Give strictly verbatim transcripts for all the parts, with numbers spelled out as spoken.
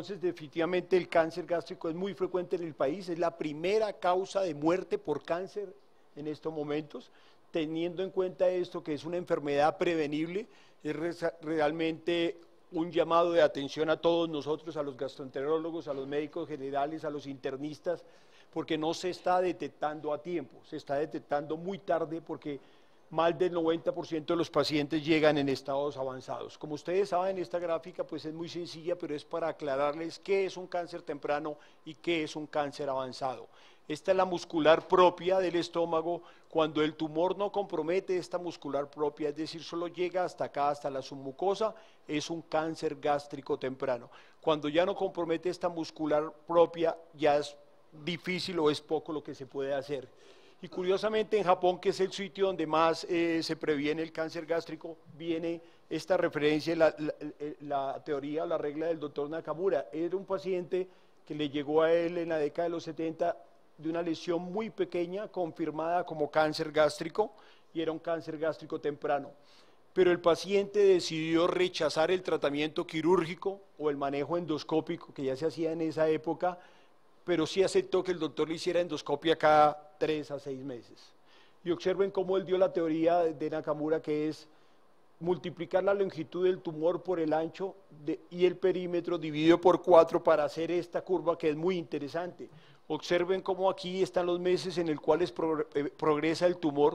entonces definitivamente el cáncer gástrico es muy frecuente en el país, es la primera causa de muerte por cáncer en estos momentos. Teniendo en cuenta esto, que es una enfermedad prevenible, es re realmente un llamado de atención a todos nosotros, a los gastroenterólogos, a los médicos generales, a los internistas, porque no se está detectando a tiempo, se está detectando muy tarde porque más del noventa por ciento de los pacientes llegan en estados avanzados. Como ustedes saben, esta gráfica pues es muy sencilla, pero es para aclararles qué es un cáncer temprano y qué es un cáncer avanzado. Esta es la muscular propia del estómago. Cuando el tumor no compromete esta muscular propia, es decir, solo llega hasta acá, hasta la submucosa, es un cáncer gástrico temprano. Cuando ya no compromete esta muscular propia, ya es difícil o es poco lo que se puede hacer. Y curiosamente en Japón, que es el sitio donde más eh, se previene el cáncer gástrico, viene esta referencia, la, la, la teoría, la regla del doctor Nakamura. Era un paciente que le llegó a él en la década de los setenta de una lesión muy pequeña, confirmada como cáncer gástrico, y era un cáncer gástrico temprano. Pero el paciente decidió rechazar el tratamiento quirúrgico o el manejo endoscópico que ya se hacía en esa época, pero sí aceptó que el doctor le hiciera endoscopia cada tres a seis meses. Y observen cómo él dio la teoría de Nakamura, que es multiplicar la longitud del tumor por el ancho de, y el perímetro dividido por cuatro para hacer esta curva que es muy interesante. Observen cómo aquí están los meses en los cuales pro, eh, progresa el tumor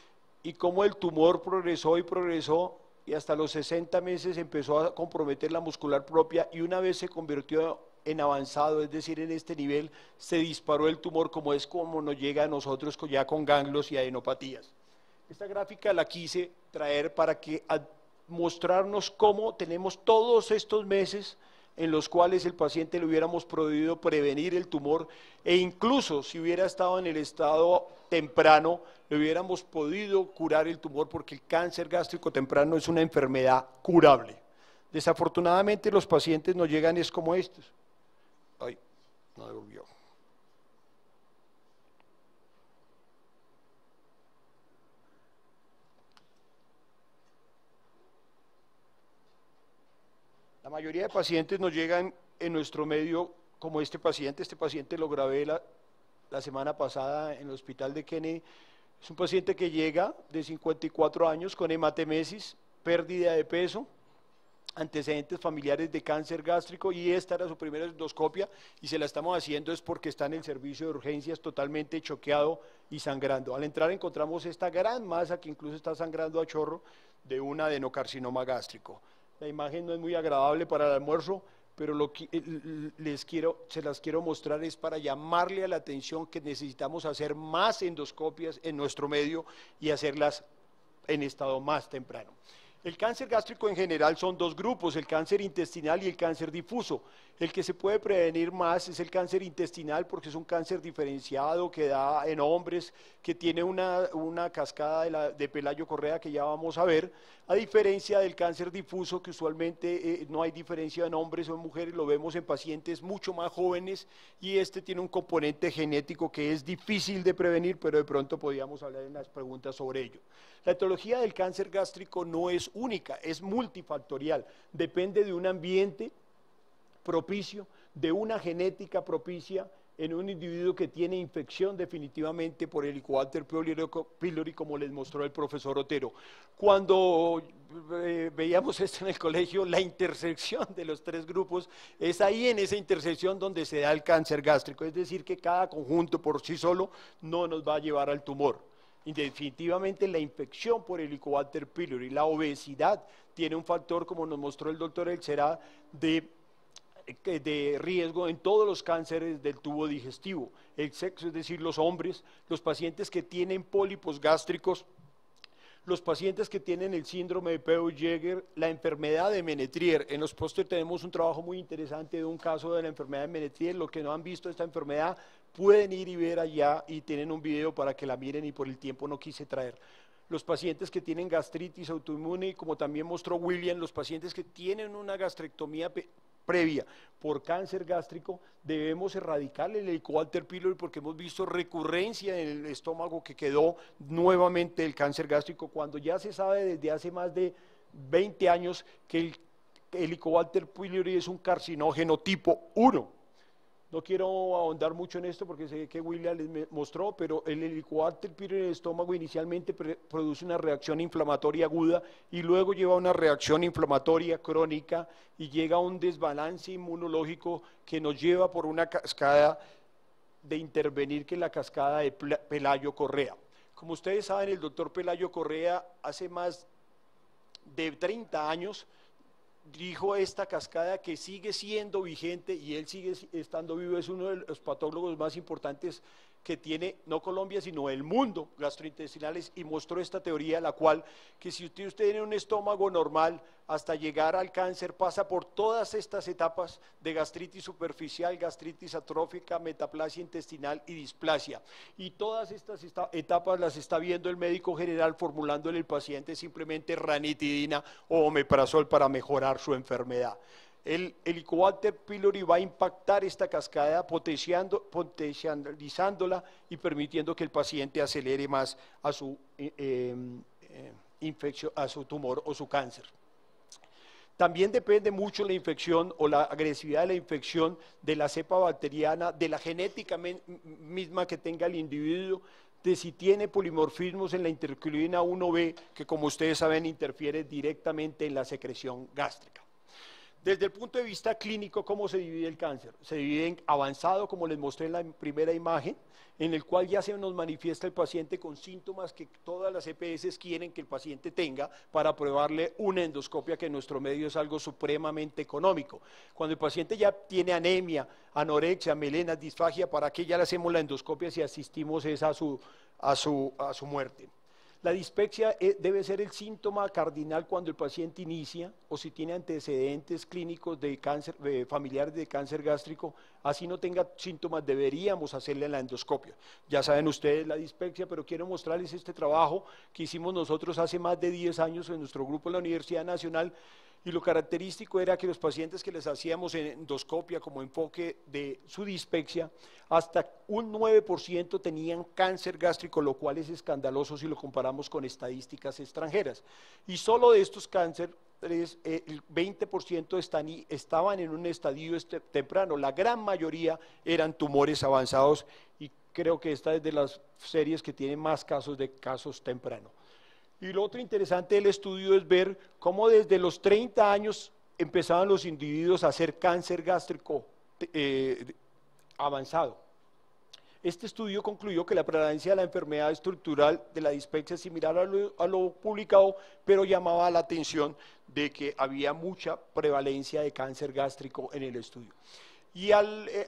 y cómo el tumor progresó y progresó y hasta los sesenta meses empezó a comprometer la muscular propia y una vez se convirtió en avanzado, es decir, en este nivel, se disparó el tumor, como es como nos llega a nosotros ya con ganglios y adenopatías. Esta gráfica la quise traer para que a mostrarnos cómo tenemos todos estos meses en los cuales el paciente le hubiéramos podido prevenir el tumor e incluso si hubiera estado en el estado temprano, le hubiéramos podido curar el tumor porque el cáncer gástrico temprano es una enfermedad curable. Desafortunadamente los pacientes nos llegan es como estos. Ay, no devolvió. La mayoría de pacientes nos llegan en nuestro medio como este paciente. Este paciente lo grabé la, la semana pasada en el hospital de Kennedy. Es un paciente que llega de cincuenta y cuatro años con hematemesis, pérdida de peso, antecedentes familiares de cáncer gástrico y esta era su primera endoscopia y se la estamos haciendo es porque está en el servicio de urgencias totalmente choqueado y sangrando. Al entrar encontramos esta gran masa que incluso está sangrando a chorro de un adenocarcinoma gástrico. La imagen no es muy agradable para el almuerzo, pero lo que les quiero, se las quiero mostrar es para llamarle a la atención que necesitamos hacer más endoscopias en nuestro medio y hacerlas en estado más temprano. El cáncer gástrico en general son dos grupos, el cáncer intestinal y el cáncer difuso. El que se puede prevenir más es el cáncer intestinal porque es un cáncer diferenciado que da en hombres, que tiene una, una cascada de, la, de Pelayo Correa que ya vamos a ver, a diferencia del cáncer difuso que usualmente eh, no hay diferencia en hombres o en mujeres, lo vemos en pacientes mucho más jóvenes y este tiene un componente genético que es difícil de prevenir, pero de pronto podríamos hablar en las preguntas sobre ello. La etiología del cáncer gástrico no es única, es multifactorial, depende de un ambiente propicio, de una genética propicia en un individuo que tiene infección definitivamente por Helicobacter pylori, como les mostró el profesor Otero. Cuando eh, veíamos esto en el colegio, la intersección de los tres grupos, es ahí en esa intersección donde se da el cáncer gástrico, es decir, que cada conjunto por sí solo no nos va a llevar al tumor. Y definitivamente la infección por Helicobacter pylori, la obesidad, tiene un factor, como nos mostró el doctor Elcerá, de, de riesgo en todos los cánceres del tubo digestivo. El sexo, es decir, los hombres, los pacientes que tienen pólipos gástricos, los pacientes que tienen el síndrome de Peutz-Jeghers, la enfermedad de Menetrier. En los póster tenemos un trabajo muy interesante de un caso de la enfermedad de Menetrier. Los que no han visto esta enfermedad pueden ir y ver allá y tienen un video para que la miren y por el tiempo no quise traer. Los pacientes que tienen gastritis autoinmune y como también mostró William, los pacientes que tienen una gastrectomía previa por cáncer gástrico, debemos erradicar el Helicobacter pylori porque hemos visto recurrencia en el estómago que quedó nuevamente el cáncer gástrico, cuando ya se sabe desde hace más de veinte años que el el Helicobacter pylori es un carcinógeno tipo uno. No quiero ahondar mucho en esto porque sé que William les mostró, pero el Helicobacter pylori en el estómago inicialmente produce una reacción inflamatoria aguda y luego lleva a una reacción inflamatoria crónica y llega a un desbalance inmunológico que nos lleva por una cascada de intervenir, que es la cascada de Pelayo Correa. Como ustedes saben, el doctor Pelayo Correa hace más de treinta años dijo esta cascada que sigue siendo vigente y él sigue estando vivo, es uno de los patólogos más importantes que tiene no Colombia sino el mundo gastrointestinales, y mostró esta teoría, la cual que si usted, usted tiene un estómago normal hasta llegar al cáncer pasa por todas estas etapas de gastritis superficial, gastritis atrófica, metaplasia intestinal y displasia, y todas estas etapas las está viendo el médico general formulándole al paciente simplemente ranitidina o omeprazol para mejorar su enfermedad. El Helicobacter pylori va a impactar esta cascada potenciando, potencializándola y permitiendo que el paciente acelere más a su, eh, eh, infección, a su tumor o su cáncer. También depende mucho la infección o la agresividad de la infección de la cepa bacteriana, de la genética misma que tenga el individuo, de si tiene polimorfismos en la interleuquina uno B, que como ustedes saben interfiere directamente en la secreción gástrica. Desde el punto de vista clínico, ¿cómo se divide el cáncer? Se divide en avanzado, como les mostré en la primera imagen, en el cual ya se nos manifiesta el paciente con síntomas que todas las E P S quieren que el paciente tenga para probarle una endoscopia, que en nuestro medio es algo supremamente económico. Cuando el paciente ya tiene anemia, anorexia, melena, disfagia, ¿para qué ya le hacemos la endoscopia si asistimos es a su, a su, a su muerte? La dispepsia debe ser el síntoma cardinal cuando el paciente inicia o si tiene antecedentes clínicos de cáncer, de familiares de cáncer gástrico, así no tenga síntomas, deberíamos hacerle la endoscopia. Ya saben ustedes la dispepsia, pero quiero mostrarles este trabajo que hicimos nosotros hace más de diez años en nuestro grupo en la Universidad Nacional, y lo característico era que los pacientes que les hacíamos en endoscopia como enfoque de su dispepsia, hasta un nueve por ciento tenían cáncer gástrico, lo cual es escandaloso si lo comparamos con estadísticas extranjeras. Y solo de estos cánceres, eh, el veinte por ciento están, estaban en un estadio este, temprano, la gran mayoría eran tumores avanzados, y creo que esta es de las series que tienen más casos de casos tempranos. Y lo otro interesante del estudio es ver cómo desde los treinta años empezaban los individuos a hacer cáncer gástrico eh, avanzado. Este estudio concluyó que la prevalencia de la enfermedad estructural de la dispepsia es similar a lo, a lo publicado, pero llamaba la atención de que había mucha prevalencia de cáncer gástrico en el estudio. Y al, eh,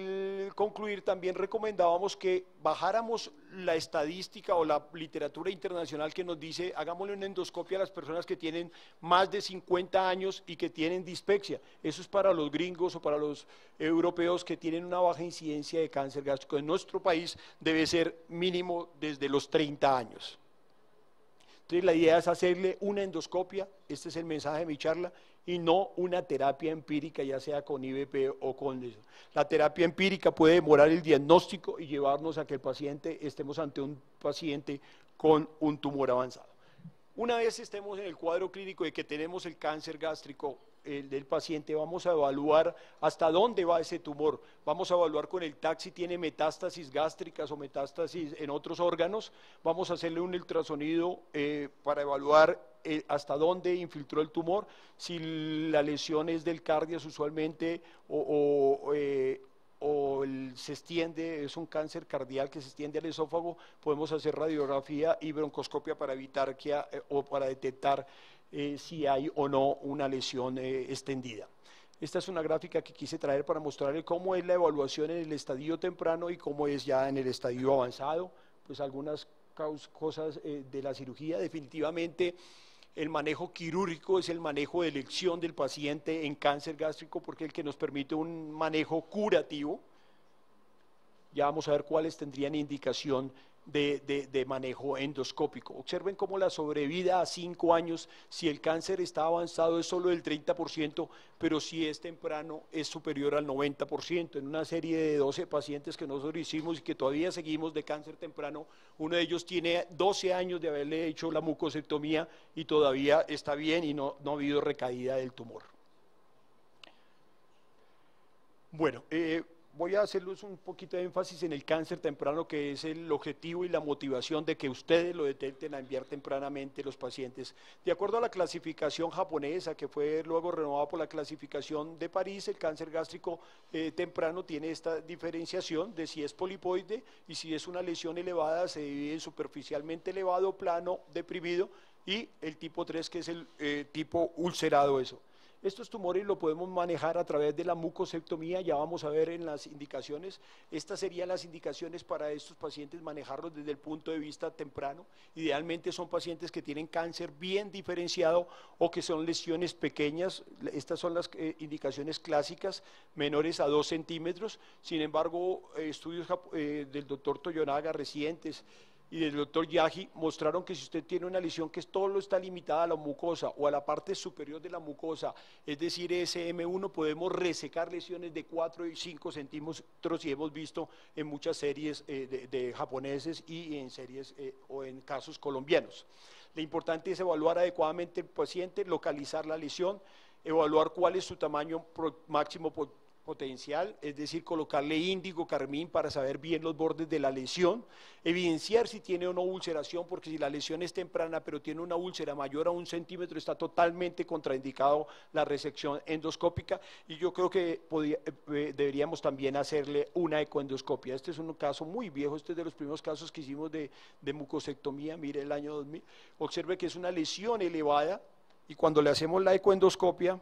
al concluir también recomendábamos que bajáramos la estadística o la literatura internacional que nos dice hagámosle una endoscopia a las personas que tienen más de cincuenta años y que tienen dispepsia. Eso es para los gringos o para los europeos que tienen una baja incidencia de cáncer gástrico. En nuestro país debe ser mínimo desde los treinta años. Entonces la idea es hacerle una endoscopia, este es el mensaje de mi charla, y no una terapia empírica, ya sea con I V P o con eso. La terapia empírica puede demorar el diagnóstico y llevarnos a que el paciente, estemos ante un paciente con un tumor avanzado. Una vez estemos en el cuadro clínico de que tenemos el cáncer gástrico el del paciente, vamos a evaluar hasta dónde va ese tumor, vamos a evaluar con el T A C si tiene metástasis gástricas o metástasis en otros órganos, vamos a hacerle un ultrasonido eh, para evaluar eh, hasta dónde infiltró el tumor, si la lesión es del cardio usualmente o, o eh, o el, se extiende, es un cáncer cardiac que se extiende al esófago, podemos hacer radiografía y broncoscopia para evitar que, eh, o para detectar eh, si hay o no una lesión eh, extendida. Esta es una gráfica que quise traer para mostrarle cómo es la evaluación en el estadio temprano y cómo es ya en el estadio avanzado. Pues algunas cosas eh, de la cirugía, definitivamente el manejo quirúrgico es el manejo de elección del paciente en cáncer gástrico porque es el que nos permite un manejo curativo. Ya vamos a ver cuáles tendrían indicación de, de, de manejo endoscópico. Observen cómo la sobrevida a cinco años, si el cáncer está avanzado es solo del treinta por ciento, pero si es temprano es superior al noventa por ciento. En una serie de doce pacientes que nosotros hicimos y que todavía seguimos de cáncer temprano, uno de ellos tiene doce años de haberle hecho la mucosectomía y todavía está bien y no, no ha habido recaída del tumor. Bueno, eh, voy a hacerles un poquito de énfasis en el cáncer temprano, que es el objetivo y la motivación de que ustedes lo detecten a enviar tempranamente los pacientes. De acuerdo a la clasificación japonesa, que fue luego renovada por la clasificación de París, el cáncer gástrico eh, temprano tiene esta diferenciación de si es polipoide y si es una lesión elevada, se divide en superficialmente elevado, plano, deprimido, y el tipo tres, que es el eh, tipo ulcerado eso. Estos tumores lo podemos manejar a través de la mucosectomía, ya vamos a ver en las indicaciones. Estas serían las indicaciones para estos pacientes, manejarlos desde el punto de vista temprano. Idealmente son pacientes que tienen cáncer bien diferenciado o que son lesiones pequeñas. Estas son las eh, indicaciones clásicas, menores a dos centímetros. Sin embargo, eh, estudios eh, del doctor Toyonaga recientes y del doctor Yagi mostraron que si usted tiene una lesión que todo está limitada a la mucosa o a la parte superior de la mucosa, es decir, ese eme uno, podemos resecar lesiones de cuatro y cinco centímetros, y hemos visto en muchas series eh, de, de japoneses y en series eh, o en casos colombianos. Lo importante es evaluar adecuadamente el paciente, localizar la lesión, evaluar cuál es su tamaño pro, máximo potencial, es decir, colocarle índigo, carmín para saber bien los bordes de la lesión, evidenciar si tiene o no ulceración, porque si la lesión es temprana pero tiene una úlcera mayor a un centímetro, está totalmente contraindicado la resección endoscópica, y yo creo que podía, eh, deberíamos también hacerle una ecoendoscopia. Este es un caso muy viejo, este es de los primeros casos que hicimos de, de mucosectomía, mire el año dos mil, observe que es una lesión elevada, y cuando le hacemos la ecoendoscopia,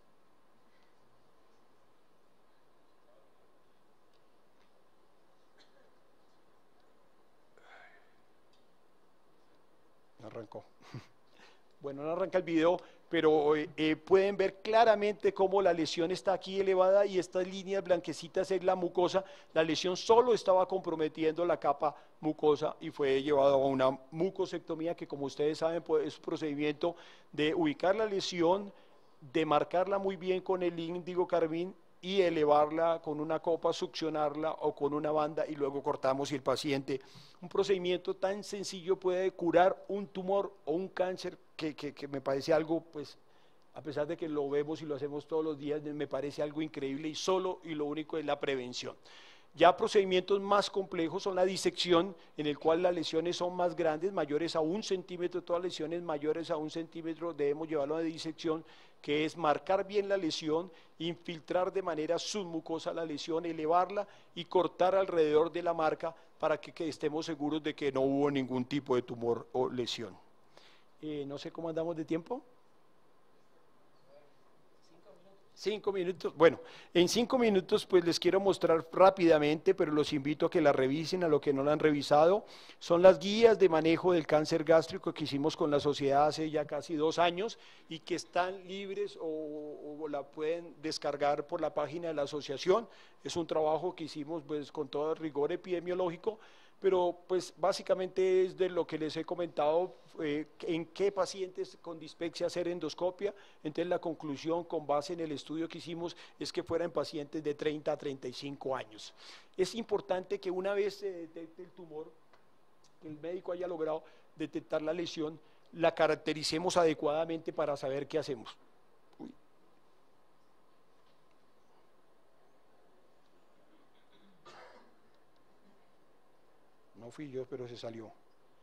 arrancó. Bueno, no arranca el video, pero eh, pueden ver claramente cómo la lesión está aquí elevada y estas líneas blanquecitas es la mucosa. La lesión solo estaba comprometiendo la capa mucosa y fue llevado a una mucosectomía, que como ustedes saben pues, es un procedimiento de ubicar la lesión, de marcarla muy bien con el índigo carmín y elevarla con una copa, succionarla o con una banda, y luego cortamos y el paciente. Un procedimiento tan sencillo puede curar un tumor o un cáncer que, que, que me parece algo, pues, a pesar de que lo vemos y lo hacemos todos los días, me parece algo increíble, y solo y lo único es la prevención. Ya procedimientos más complejos son la disección, en el cual las lesiones son más grandes, mayores a un centímetro, todas las lesiones mayores a un centímetro debemos llevarlo a disección, que es marcar bien la lesión, infiltrar de manera submucosa la lesión, elevarla y cortar alrededor de la marca para que, que estemos seguros de que no hubo ningún tipo de tumor o lesión. Eh, no sé cómo andamos de tiempo. Cinco minutos, bueno, en cinco minutos pues les quiero mostrar rápidamente, pero los invito a que la revisen, a los que no la han revisado. Son las guías de manejo del cáncer gástrico que hicimos con la sociedad hace ya casi dos años y que están libres o, o la pueden descargar por la página de la asociación. Es un trabajo que hicimos pues con todo rigor epidemiológico, pero pues básicamente es de lo que les he comentado, eh, en qué pacientes con dispepsia hacer endoscopia. Entonces la conclusión con base en el estudio que hicimos es que fueran pacientes de treinta a treinta y cinco años. Es importante que una vez se detecte el tumor, que el médico haya logrado detectar la lesión, la caractericemos adecuadamente para saber qué hacemos. Uy. No fui yo, pero se salió.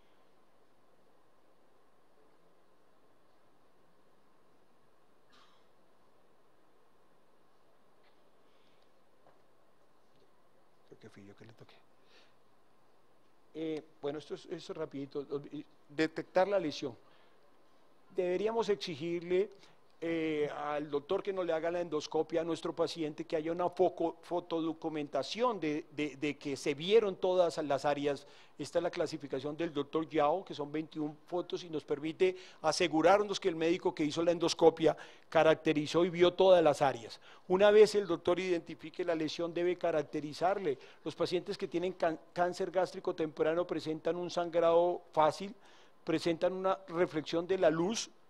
Creo que fui yo que le toqué. Eh, bueno, esto es, esto es rapidito. Detectar la lesión. Deberíamos exigirle eh, al doctor que no le haga la endoscopia a nuestro paciente, que haya una foco, fotodocumentación de, de, de que se vieron todas las áreas. Esta es la clasificación del doctor Yao, que son veintiuna fotos, y nos permite asegurarnos que el médico que hizo la endoscopia caracterizó y vio todas las áreas. Una vez el doctor identifique la lesión, debe caracterizarle. Los pacientes que tienen cáncer gástrico temprano presentan un sangrado fácil, presentan una reflexión de la luz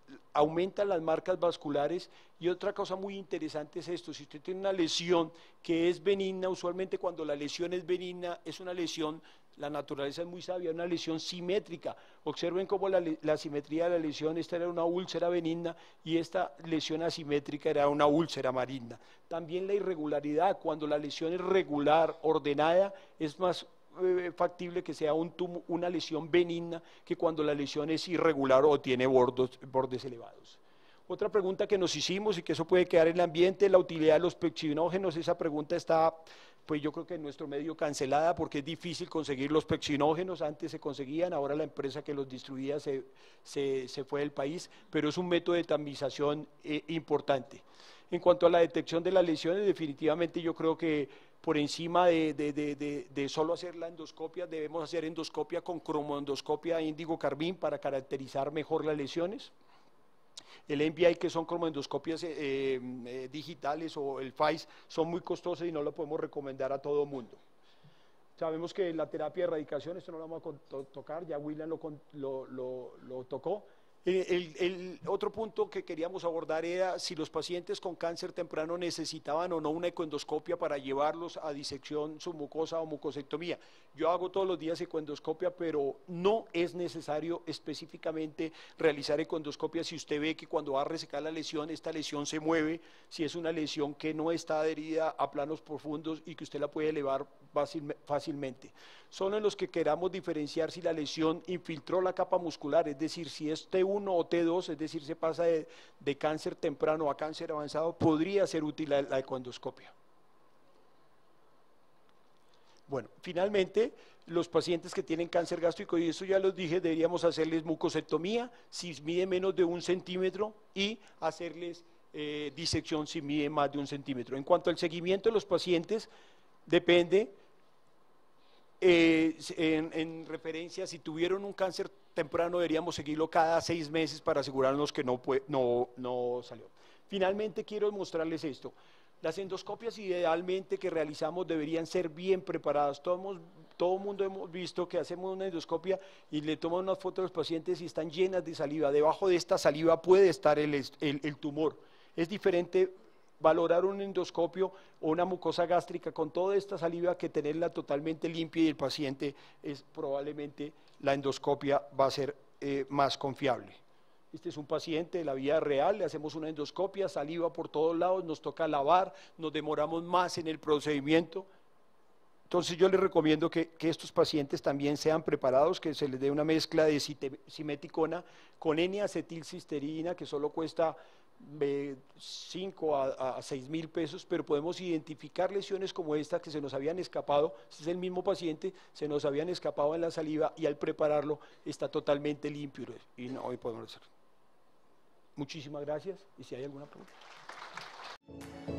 aumentan las marcas vasculares. Y otra cosa muy interesante es esto: si usted tiene una lesión que es benigna, usualmente cuando la lesión es benigna es una lesión, la naturaleza es muy sabia, una lesión simétrica. Observen cómo la, la simetría de la lesión, esta era una úlcera benigna y esta lesión asimétrica era una úlcera maligna. También la irregularidad, cuando la lesión es regular, ordenada, es más eh, factible que sea un tumo, una lesión benigna, que cuando la lesión es irregular o tiene bordos, bordes elevados. Otra pregunta que nos hicimos y que eso puede quedar en el ambiente, la utilidad de los pectinógenos. Esa pregunta está, pues yo creo que en nuestro medio cancelada, porque es difícil conseguir los pectinógenos. Antes se conseguían, ahora la empresa que los distribuía se, se, se fue del país, pero es un método de tamización eh, importante. En cuanto a la detección de las lesiones, definitivamente yo creo que por encima de, de, de, de, de solo hacer la endoscopia, debemos hacer endoscopia con cromoendoscopia índigo carbín para caracterizar mejor las lesiones. El M V I, que son cromoendoscopias eh, eh, digitales, o el F A I S, son muy costosas y no lo podemos recomendar a todo mundo. Sabemos que la terapia de erradicación, esto no lo vamos a to tocar, ya William lo, lo, lo, lo tocó. El, el otro punto que queríamos abordar era si los pacientes con cáncer temprano necesitaban o no una ecoendoscopia para llevarlos a disección submucosa o mucosectomía. Yo hago todos los días ecoendoscopia, pero no es necesario específicamente realizar ecoendoscopia si usted ve que cuando va a resecar la lesión, esta lesión se mueve, si es una lesión que no está adherida a planos profundos y que usted la puede elevar fácil, fácilmente. Solo en los que queramos diferenciar si la lesión infiltró la capa muscular, es decir, si es T uno o T dos, es decir, se pasa de, de cáncer temprano a cáncer avanzado, podría ser útil la, la ecoendoscopia. Bueno, finalmente, los pacientes que tienen cáncer gástrico, y eso ya los dije, deberíamos hacerles mucosectomía si mide menos de un centímetro y hacerles eh, disección si mide más de un centímetro. En cuanto al seguimiento de los pacientes, depende eh, en, en referencia, si tuvieron un cáncer temprano, deberíamos seguirlo cada seis meses para asegurarnos que no, no, no salió. Finalmente, quiero mostrarles esto. Las endoscopias idealmente que realizamos deberían ser bien preparadas. Todo, todo mundo hemos visto que hacemos una endoscopia y le toman unas fotos a los pacientes y están llenas de saliva. Debajo de esta saliva puede estar el, el, el tumor. Es diferente valorar un endoscopio o una mucosa gástrica con toda esta saliva que tenerla totalmente limpia, y el paciente es probablemente la endoscopia va a ser eh, más confiable. Este es un paciente de la vida real, le hacemos una endoscopia, saliva por todos lados, nos toca lavar, nos demoramos más en el procedimiento. Entonces yo les recomiendo que, que estos pacientes también sean preparados, que se les dé una mezcla de simeticona con N-acetilcisterina, que solo cuesta de cinco a seis mil pesos, pero podemos identificar lesiones como esta que se nos habían escapado. Este es el mismo paciente, se nos habían escapado en la saliva y al prepararlo está totalmente limpio y no, hoy podemos hacerlo. Muchísimas gracias, y si hay alguna pregunta.